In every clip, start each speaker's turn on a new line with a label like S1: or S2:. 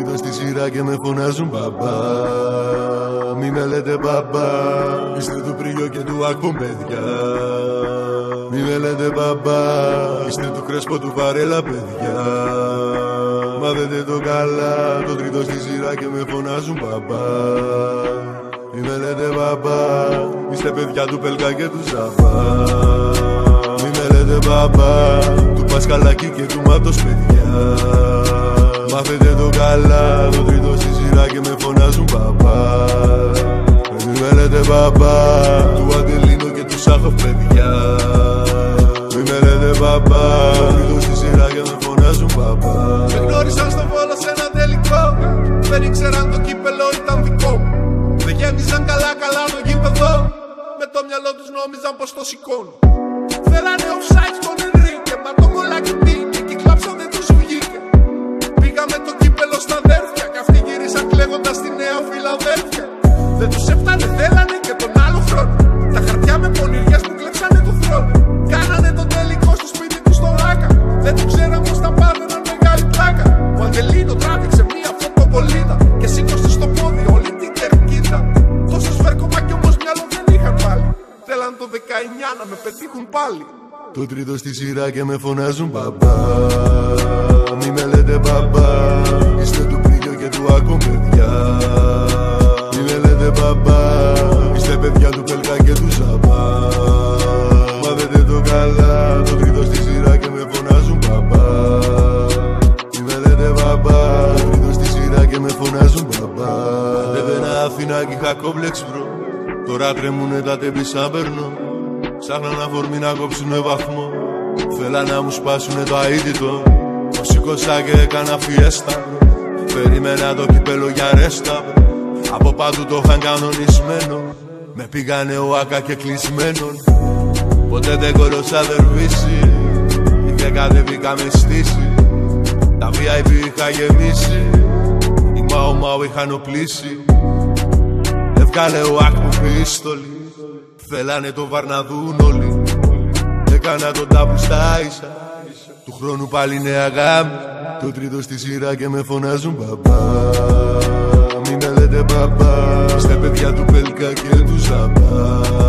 S1: τρίτος στη σειρά και με φωνάζουν μπαμπά. Μη με λέτε μπαμπά, είστε του Πρίγιο και του Ακπομ παιδιά. Μη με λέτε μπαμπά, είστε του Κρέσπο του Βαρέλα παιδιά. Μάθετε το καλά, το τρίτο στη σειρά και με φωνάζουν μπαμπά. Μη με λέτε μπαμπά, είστε παιδιά του Πελκά και του Ζαμπά. Μη με λέτε μπαμπά, του Πασκαλάκη και του Μάτος παιδιά. Μάθετε το καλά, το τρίτο στη σειρά και με φωνάζουν μπαμπά. Μη με λέτε μπαμπά, του Αντελίνο και του Σάχοφ παιδιά. Μη με λέτε μπαμπά, το τρίτο στη σειρά και με φωνάζουν μπαμπά.
S2: Με γνώρισαν στο Βόλο σε ένα τελικό, δεν ήξεραν το κύπελο ήταν δικό μου. Δεν γέμιζαν καλά το γήπεδο, με το μυαλό τους νόμιζαν πως το σηκώνουν. Θέλανε offside στον Ενρίκε, μα το κολλάκι μπήκε και κλάψαν δεν τους βγήκε. Πήγαμε το κύπελο στα αδέρφια, κι αυτοί γύρισαν κλαίγοντας στη Νέα Φιλαδέλφια. Δεν τους έφτανε, θέλανε και τον άλλο χρόνο. Τα χαρτιά με πονηριές που κλέψανε το θρόνο. Κάνανε τον τελικό στο σπίτι του στο Ράκα. Δεν του ξέραν πως τα πάθαιναν μεγάλη πλάκα. Ο Αντελίνο τράβηξε μία φωτοβολίδα και σήκωσε στο πόδι όλη την κερκίδα. Τόσο σφέρκομα κι όμως μυαλό δεν είχαν πάλι. Θέλαν το 19 να με πετύχουν πάλι.
S1: Το τρίτο στη σειρά και με φωνάζουν μπαμπά. Μη με λέτε μπαμπά, είστε του Πρίγιο και του Ακπομ παιδιά. Μη με λέτε μπαμπά, είστε παιδιά του Πελκά και του Ζαμπά. Μάθετε το καλά, το τρίτο στη σειρά και με φωνάζουν μπαμπά. Μη με λέτε μπαμπά, το τρίτο στη σειρά και με φωνάζουν μπαμπά. Αντέβαινα Αθηνά κι είχα κόμπλεξ μπρο. Τώρα τρέμουνε τα τέμπη σαν περνώ. Ψάχναν αφορμή να κόψουνε βαθμό. Θέλαν να μου σπάσουνε το αίτητο. Το σήκωσα και έκανα φιέστα. Περίμενα το κυπέλο για ρέστα. Από παντού το είχαν κανονισμένο. Με πήγανε ο Άκα και κλεισμένον. Ποτέ δεν κολώσα δερβίσει. Και κατεβήκαμε στήση. Τα VIP είχα γεμίσει. Οι Μάου είχαν οπλίσει. Έβγαλε ο Ακπομ πίστολη. Θέλανε το βαρ να δουν όλοι. Έκανα τον τάπου στα ίσα. Του χρόνου πάλι νέα γάμη. Το τρίτο στη σειρά και με φωνάζουν μπαμπά. Μη με λέτε μπαμπά, είστε παιδιά του Πελκά και του Ζαμπά.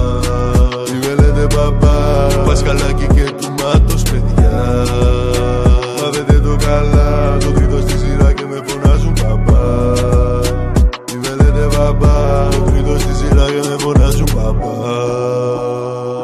S1: Μη με λέτε μπαμπά, του Πασκαλάκη και του Μάτος παιδιά. Μάθετε το καλά, το τρίτο στη σειρά και με φωνάζουν μπαμπά. Μη με λέτε μπαμπά, το τρίτο στη σειρά και με φωνάζουν μπαμπά.